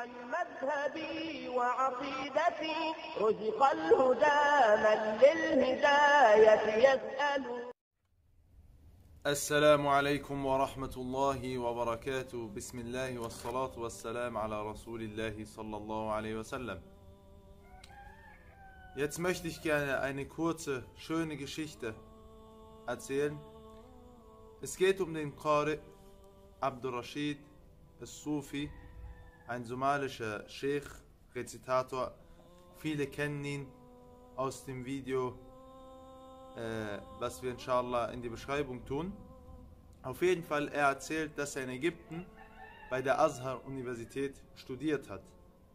عن مذهبي وعقيدتي رزق الهدى من للهداية يسأل. السلام عليكم ورحمة الله وبركاته. بسم الله والصلاة والسلام على رسول الله صلى الله عليه وسلم. Jetzt möchte ich gerne eine kurze, schöne Geschichte erzählen. Es geht um den Qari Abdul Rashid al-Sufi, ein somalischer Sheikh, Rezitator. Viele kennen ihn aus dem Video, was wir inshallah in die Beschreibung tun. Auf jeden Fall, er erzählt, dass er in Ägypten bei der Azhar-Universität studiert hat.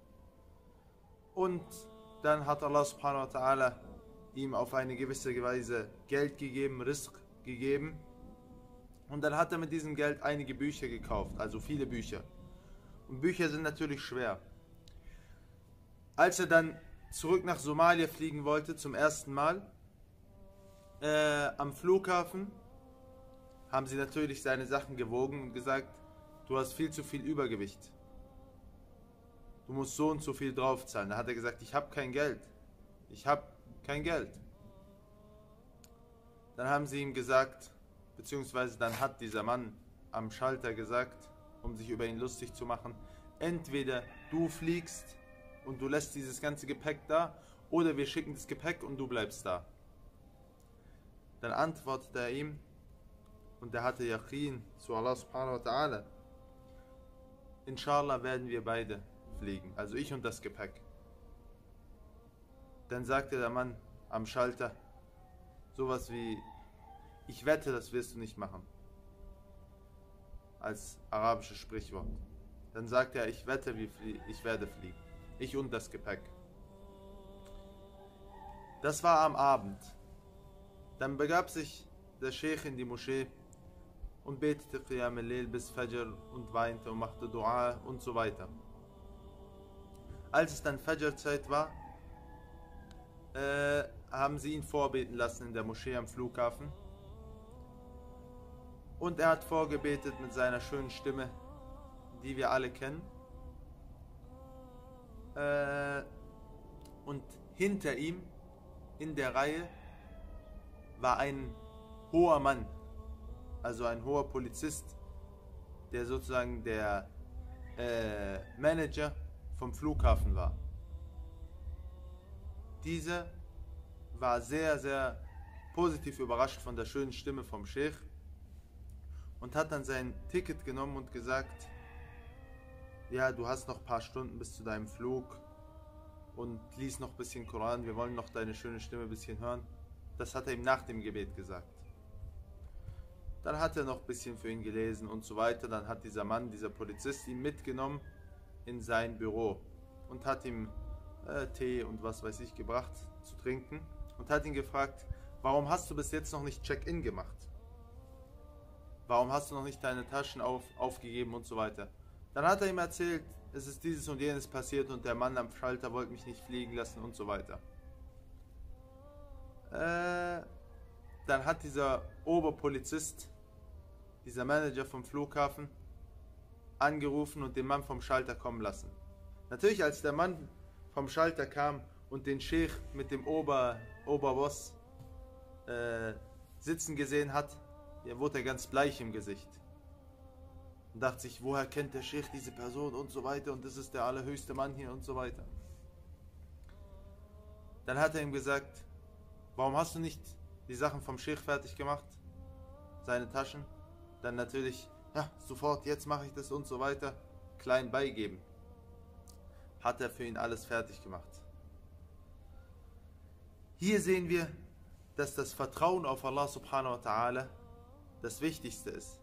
Und dann hat Allah subhanahu wa ta'ala ihm auf eine gewisse Weise Geld gegeben, Rizq gegeben. Und dann hat er mit diesem Geld einige Bücher gekauft, also viele Bücher. Und Bücher sind natürlich schwer. Als er dann zurück nach Somalia fliegen wollte, zum ersten Mal, am Flughafen, haben sie natürlich seine Sachen gewogen und gesagt, du hast viel zu viel Übergewicht. Du musst so und so viel draufzahlen. Da hat er gesagt, ich habe kein Geld. Ich habe kein Geld. Dann haben sie ihm gesagt, beziehungsweise dann hat dieser Mann am Schalter gesagt, um sich über ihn lustig zu machen, entweder du fliegst und du lässt dieses ganze Gepäck da, oder wir schicken das Gepäck und du bleibst da. Dann antwortet er ihm, und er hatte Yaqeen zu Allah subhanahu wa ta'ala, inshallah werden wir beide fliegen, also ich und das Gepäck. Dann sagte der Mann am Schalter sowas wie, ich wette, das wirst du nicht machen, als arabisches Sprichwort. Dann sagte er, ich wette, ich werde fliegen, ich und das Gepäck. Das war am Abend. Dann begab sich der Sheikh in die Moschee und betete Qiyam al-Layl bis Fajr und weinte und machte Dua und so weiter. Als es dann Fajr-Zeit war, haben sie ihn vorbeten lassen in der Moschee am Flughafen. Und er hat vorgebetet mit seiner schönen Stimme, die wir alle kennen. Und hinter ihm, in der Reihe, war ein hoher Mann, also ein hoher Polizist, der sozusagen der Manager vom Flughafen war. Dieser war sehr, sehr positiv überrascht von der schönen Stimme vom Sheikh und hat dann sein Ticket genommen und gesagt, ja, du hast noch ein paar Stunden bis zu deinem Flug und lies noch ein bisschen Koran, wir wollen noch deine schöne Stimme ein bisschen hören. Das hat er ihm nach dem Gebet gesagt. Dann hat er noch ein bisschen für ihn gelesen und so weiter. Dann hat dieser Mann, dieser Polizist, ihn mitgenommen in sein Büro und hat ihm Tee und was weiß ich gebracht zu trinken und hat ihn gefragt, warum hast du bis jetzt noch nicht Check-in gemacht? Warum hast du noch nicht deine Taschen aufgegeben und so weiter? Dann hat er ihm erzählt, es ist dieses und jenes passiert und der Mann am Schalter wollte mich nicht fliegen lassen und so weiter. Dann hat dieser Oberpolizist, dieser Manager vom Flughafen, angerufen und den Mann vom Schalter kommen lassen. Natürlich, als der Mann vom Schalter kam und den Sheikh mit dem Oberboss sitzen gesehen hat, wurde er ganz bleich im Gesicht. Und dachte sich, woher kennt der Sheikh diese Person und so weiter und das ist der allerhöchste Mann hier und so weiter. Dann hat er ihm gesagt, warum hast du nicht die Sachen vom Sheikh fertig gemacht? Seine Taschen? Dann natürlich, ja, sofort, jetzt mache ich das und so weiter. Klein beigeben. Hat er für ihn alles fertig gemacht. Hier sehen wir, dass das Vertrauen auf Allah subhanahu wa ta'ala das Wichtigste ist.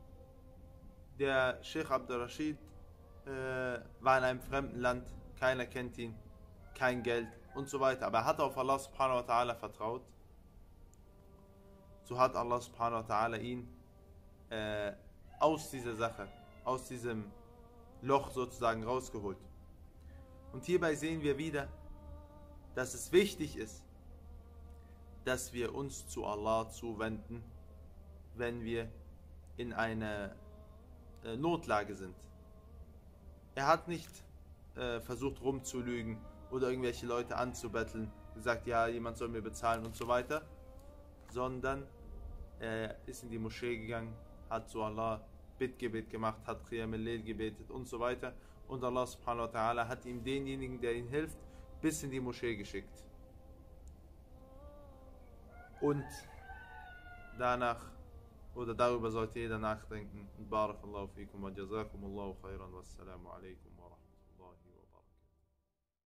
Der Sheikh Abdul Rashid war in einem fremden Land, keiner kennt ihn, kein Geld und so weiter. Aber er hat auf Allah subhanahu wa ta'ala vertraut. So hat Allah subhanahu wa ta'ala ihn aus dieser Sache, aus diesem Loch sozusagen rausgeholt. Und hierbei sehen wir wieder, dass es wichtig ist, dass wir uns zu Allah zuwenden, wenn wir in einer Notlage sind. Er hat nicht versucht rumzulügen oder irgendwelche Leute anzubetteln, gesagt, ja, jemand soll mir bezahlen und so weiter, sondern er ist in die Moschee gegangen, hat zu Allah Bittgebet gemacht, hat Qiyam al-Layl gebetet und so weiter, und Allah subhanahu wa ta'ala hat ihm denjenigen, der ihm hilft, bis in die Moschee geschickt. Und danach oder darüber sollte jeder nachdenken. Barakallahu fikum wa jazakumullahu khairan, wassalamu alaikum wa rahmatullahi.